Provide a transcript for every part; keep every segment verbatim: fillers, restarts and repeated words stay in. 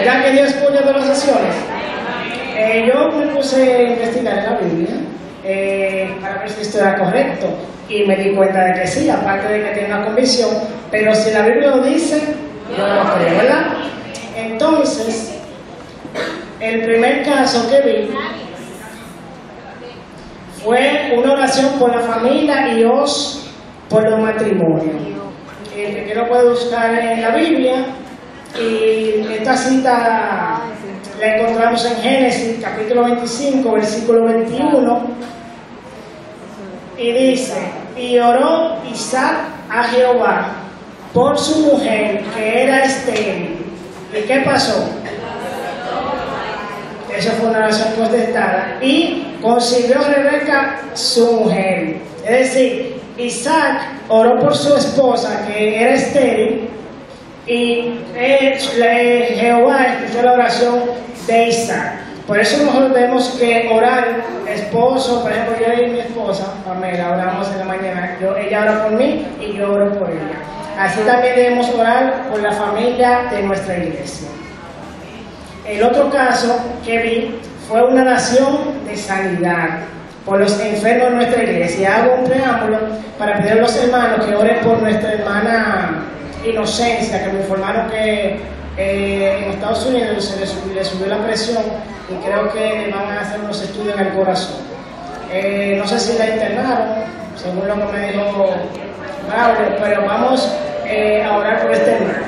¿Verdad que Dios escucha todas las oraciones? Eh, yo me puse a investigar en la Biblia eh, para ver si esto era correcto y me di cuenta de que sí, aparte de que tiene una convicción, pero si la Biblia lo dice, yo lo creo, ¿verdad? Entonces, el primer caso que vi fue una oración por la familia y dos por los matrimonios. El que quiero puede buscar en la Biblia, y esta cita la encontramos en Génesis capítulo veinticinco, versículo veintiuno, y dice: y oró Isaac a Jehová por su mujer que era estéril. ¿Y qué pasó? Esa fue una oración contestada. Y concibió Rebeca su mujer. Es decir, Isaac oró por su esposa que era estéril, y él, Jehová escuchó la oración de Isaac. Por eso nosotros tenemos que orar, esposo, por ejemplo, yo y mi esposa, Pamela, oramos en la mañana, yo, ella ora por mí y yo oro por ella. Así también debemos orar por la familia de nuestra iglesia. El otro caso que vi fue una oración de sanidad por los enfermos de nuestra iglesia. Hago un preámbulo para pedir a los hermanos que oren por nuestra hermana Inocencia, que me informaron que eh, en Estados Unidos se le subió, le subió la presión y creo que le van a hacer unos estudios en el corazón. Eh, no sé si la internaron, según lo que me dijo Braulio, pero vamos eh, a orar por este hermano.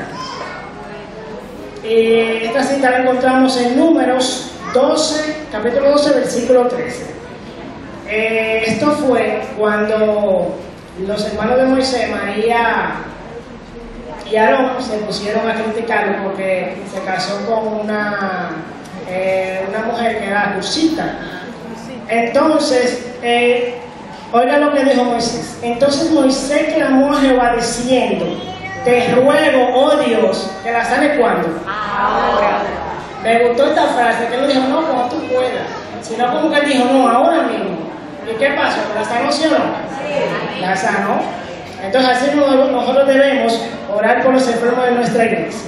Y esta cita la encontramos en Números doce, capítulo doce, versículo trece. Eh, esto fue cuando los hermanos de Moisés, María y Aarón, se pusieron a criticarlo porque se casó con una, eh, una mujer que era Cusita. Entonces, eh, oiga lo que dijo Moisés. Entonces Moisés clamó a Jehová diciendo: te ruego, oh Dios, que la sane cuando. Ahora. Me gustó esta frase, que él dijo: no, como tú puedas. Sino como que él dijo: no, ahora mismo. ¿Y qué pasó? ¿La sanó sí o no? Sí. La sanó. Entonces así nosotros debemos orar por los enfermos de nuestra iglesia.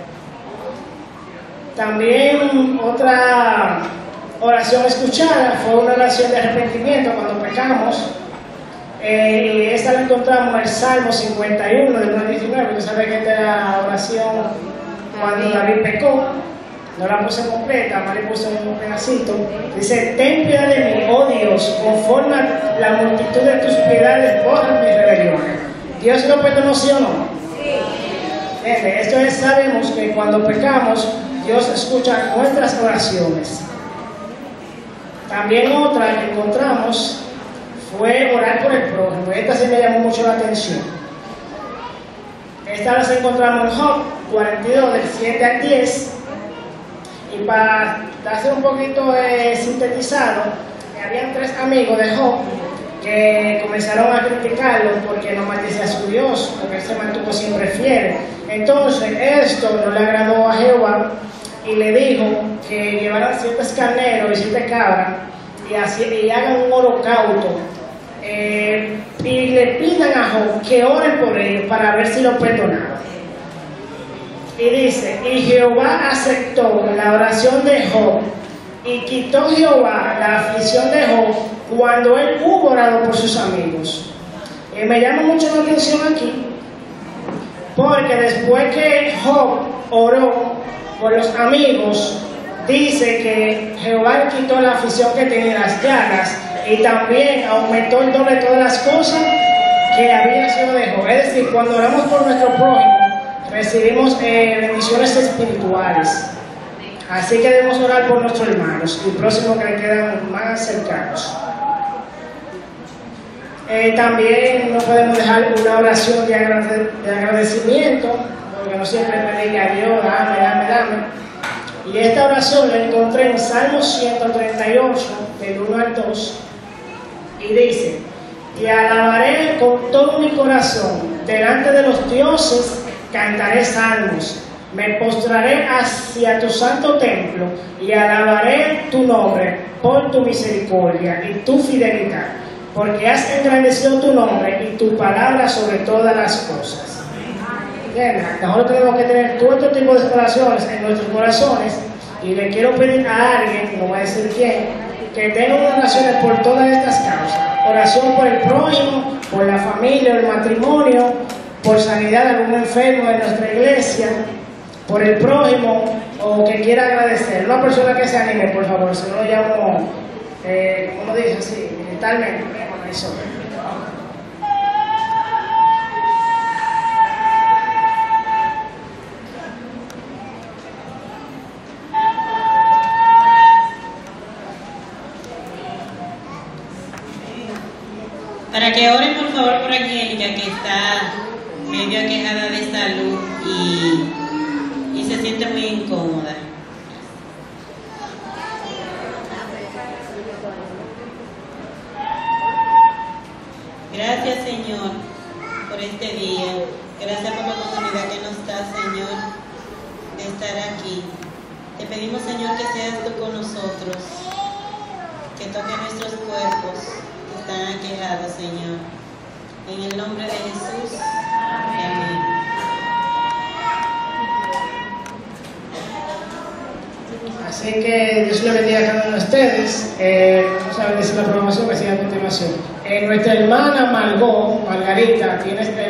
También otra oración escuchada fue una oración de arrepentimiento cuando pecamos. Eh, esta la encontramos en el Salmo cincuenta y uno, del uno al diecinueve. Usted sabe que esta es la oración cuando David pecó. No la puse completa, más le puse un pedacito. Dice: ten piedad de mí, oh Dios, conforme a la multitud de tus piedades, borra mis rebeliones. ¿Dios lo perdonó, sí o no? Sí. Esto es, sabemos que cuando pecamos, Dios escucha nuestras oraciones. También otra que encontramos fue orar por el prójimo. Esta sí me llamó mucho la atención. Esta las encontramos en Job cuarenta y dos, del siete al diez. Y para darse un poquito eh, sintetizado, habían tres amigos de Job que comenzaron a criticarlo porque no maldecía a su Dios, porque él se mantuvo siempre fiel. Entonces esto no le agradó a Jehová y le dijo que llevaran siete carneros y siete cabras y, así, y hagan un holocausto, eh, y le pidan a Job que oren por ellos para ver si lo perdonaban. Y dice: y Jehová aceptó la oración de Job, y quitó Jehová la aflicción de Job cuando él hubo orado por sus amigos. Y me llama mucho la atención aquí, porque después que Job oró por los amigos, dice que Jehová le quitó la aflicción que tenía, las llagas, y también aumentó el doble de todas las cosas que había sido de Job. Es decir, cuando oramos por nuestro prójimo, recibimos eh, bendiciones espirituales. Así que debemos orar por nuestros hermanos y próximos que le quedan más cercanos. Eh, también no podemos dejar una oración de, agrade de agradecimiento, porque no siempre pedirle a Dios: dame, dame, dame. Y esta oración la encontré en Salmo ciento treinta y ocho, del uno al dos, y dice: y alabaré con todo mi corazón, delante de los dioses cantaré salmos, me postraré hacia tu santo templo y alabaré tu nombre por tu misericordia y tu fidelidad, porque has engrandecido tu nombre y tu palabra sobre todas las cosas. ¿Entiendes? Nosotros tenemos que tener todo este tipo de oraciones en nuestros corazones, y le quiero pedir a alguien, no voy a decir quién, que tenga unas oraciones por todas estas causas. Oración por el prójimo, por la familia, el matrimonio, por sanidad de algún enfermo de nuestra iglesia, por el prójimo o que quiera agradecer. Una persona que se anime, por favor, si no lo llamo, eh, ¿cómo lo dice así? Mentalmente. Eso. Para que oren por favor por Angélica, que está medio aquejada de salud y, y se siente muy incómoda. Gracias, Señor, por este día. Gracias por la oportunidad que nos da, Señor, de estar aquí. Te pedimos, Señor, que seas tú con nosotros, que toque nuestros cuerpos que están aquejados, Señor. En el nombre de Jesús. Amén. Así que Dios le bendiga a cada uno de ustedes. Eh, vamos a bendecir la programación que sigue a continuación. Eh, nuestra hermana Margot, Margarita, tiene este